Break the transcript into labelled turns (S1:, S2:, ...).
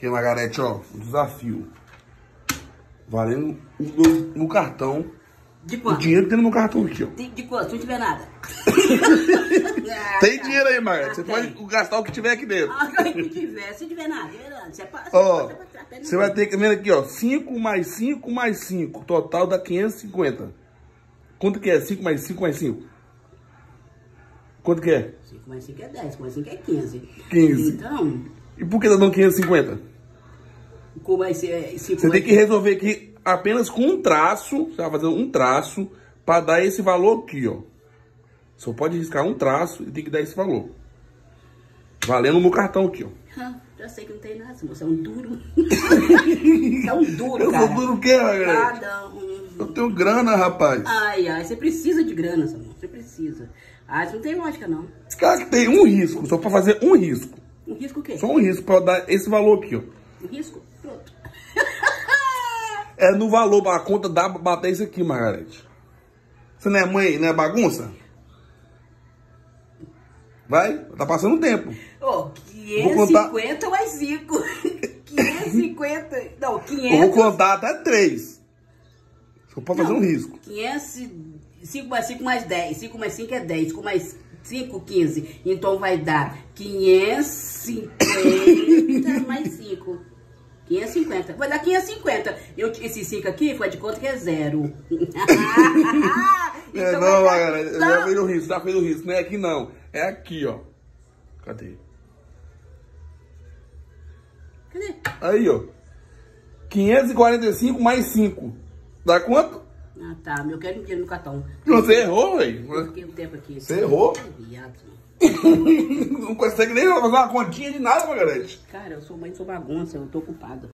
S1: Aqui, Margarete, ó, o desafio. Valendo no cartão.
S2: De quanto?
S1: O dinheiro que tem no meu cartão aqui, ó.
S2: De quanto? Se não tiver nada.
S1: Tem dinheiro aí, Margarete. Você pode gastar o que tiver aqui dentro.
S2: Se tiver, se tiver nada.
S1: Ó, você vai ter que ver aqui, ó. 5 mais 5 mais 5. Total dá 550. Quanto que é? 5 mais 5 mais 5? Quanto que é?
S2: 5 mais 5 é 10, 5 mais 5 é 15.
S1: 15.
S2: Então,
S1: E por que tá dando 550?
S2: como vai ser 5
S1: Você tem que resolver aqui apenas com um traço. Você vai fazer um traço para dar esse valor aqui, ó. Só pode riscar um traço e tem que dar esse valor. Valendo no cartão aqui, ó.
S2: Já sei que não tem nada, você é um duro. Você é um duro, cara.
S1: Eu sou duro o quê, Margarete?
S2: Cada um.
S1: Eu tenho grana, rapaz.
S2: Ai, ai, você precisa de grana, Samuel. Você precisa. Ah, isso não tem lógica, não.
S1: Cara, que tem um risco, só para fazer um risco.
S2: Um risco o quê?
S1: Só um risco para dar esse valor aqui, ó.
S2: Um risco? Pronto.
S1: É no valor, a conta dá pra bater isso aqui, Margarete. Você não é mãe, não é bagunça? Vai, tá passando o tempo.
S2: Ô, 550 mais 5. 550. Não, 500.
S1: Eu vou contar até 3. Só pode fazer um risco.
S2: 500, 5 mais 5 mais 10. 5 mais 5 é 10. 5 mais 5, 15. Então vai dar 550 mais 5. 550. Vai dar 550. Esse 5 aqui foi de conta que é 0.
S1: Então não, Margarete, eu já fez o risco, já fez o risco. Não é aqui não, é aqui, ó. Cadê?
S2: Cadê?
S1: Aí, ó. 545 mais 5. Dá quanto?
S2: Ah, tá. Eu quero dinheiro no cartão.
S1: Você errou, velho.
S2: Eu fiquei um tempo aqui.
S1: Você errou?
S2: Viado.
S1: Não consegue nem fazer uma continha de nada, Margarete.
S2: Cara, eu sou mãe, sou bagunça, eu tô ocupada.